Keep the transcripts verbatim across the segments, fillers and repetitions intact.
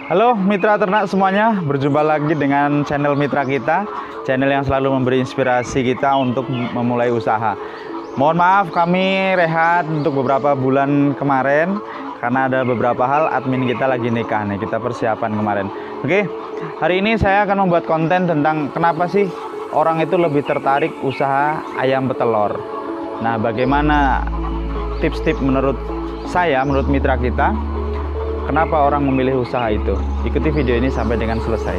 Halo mitra ternak semuanya, berjumpa lagi dengan channel mitra kita, channel yang selalu memberi inspirasi kita untuk memulai usaha. Mohon maaf kami rehat untuk beberapa bulan kemarin karena ada beberapa hal admin kita lagi nikah nih, kita persiapan kemarin. Oke, hari ini saya akan membuat konten tentang kenapa sih orang itu lebih tertarik usaha ayam petelur. Nah, bagaimana tips-tips menurut saya, menurut mitra kita, kenapa orang memilih usaha itu? Ikuti video ini sampai dengan selesai.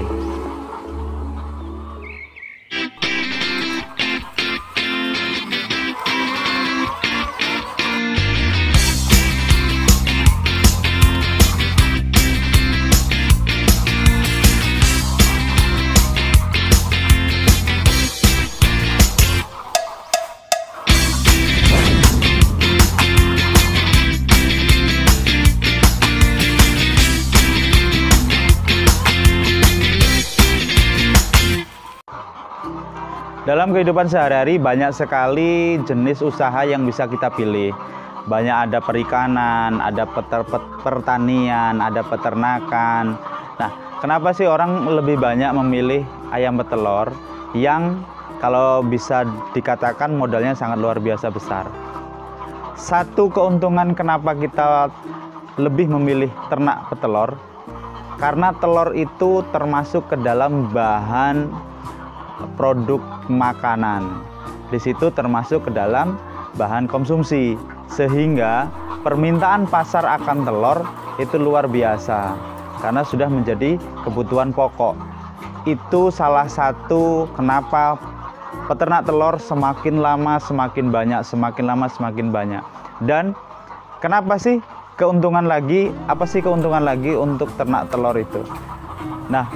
Dalam kehidupan sehari-hari banyak sekali jenis usaha yang bisa kita pilih. Banyak ada perikanan, ada peter, pet, pertanian, ada peternakan. Nah, kenapa sih orang lebih banyak memilih ayam petelur yang kalau bisa dikatakan modalnya sangat luar biasa besar? Satu keuntungan kenapa kita lebih memilih ternak petelur, karena telur itu termasuk ke dalam bahan produk makanan. Di situ termasuk ke dalam bahan konsumsi, sehingga permintaan pasar akan telur itu luar biasa karena sudah menjadi kebutuhan pokok. Itu salah satu kenapa peternak telur semakin lama semakin banyak, semakin lama semakin banyak. Dan kenapa sih keuntungan lagi, apa sih keuntungan lagi untuk ternak telur itu? Nah,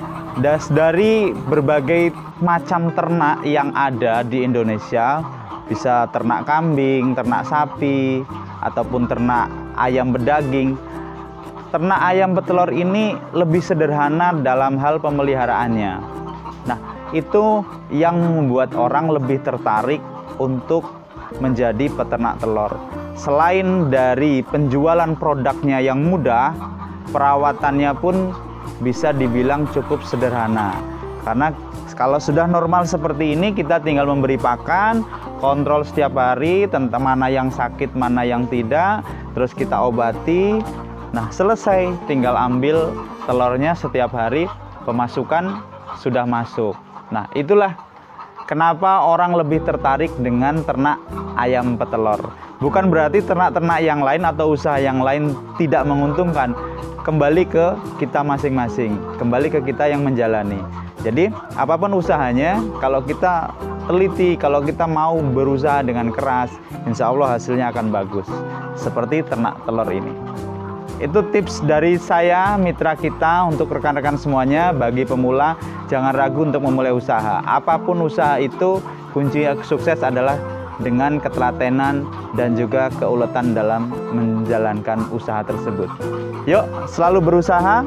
dari berbagai macam ternak yang ada di Indonesia, bisa ternak kambing, ternak sapi, ataupun ternak ayam bedaging. Ternak ayam petelur ini lebih sederhana dalam hal pemeliharaannya. Nah, itu yang membuat orang lebih tertarik untuk menjadi peternak telur. Selain dari penjualan produknya yang mudah, perawatannya pun bisa dibilang cukup sederhana. Karena kalau sudah normal seperti ini, kita tinggal memberi pakan, kontrol setiap hari tentang mana yang sakit, mana yang tidak, terus kita obati. Nah, selesai, tinggal ambil telurnya setiap hari, pemasukan sudah masuk. Nah, itulah kenapa orang lebih tertarik dengan ternak ayam petelur. Bukan berarti ternak-ternak yang lain atau usaha yang lain tidak menguntungkan. Kembali ke kita masing-masing, kembali ke kita yang menjalani. Jadi apapun usahanya, kalau kita teliti, kalau kita mau berusaha dengan keras, insya Allah hasilnya akan bagus. Seperti ternak telur ini. Itu tips dari saya, mitra kita, untuk rekan-rekan semuanya. Bagi pemula, jangan ragu untuk memulai usaha. Apapun usaha itu, kunci sukses adalah dengan ketelatenan dan juga keuletan dalam menjalankan usaha tersebut. Yuk, selalu berusaha,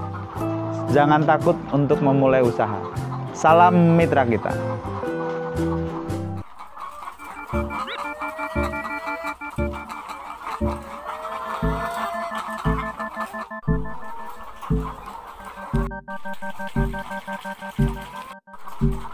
jangan takut untuk memulai usaha. Salam mitra kita. Thank you.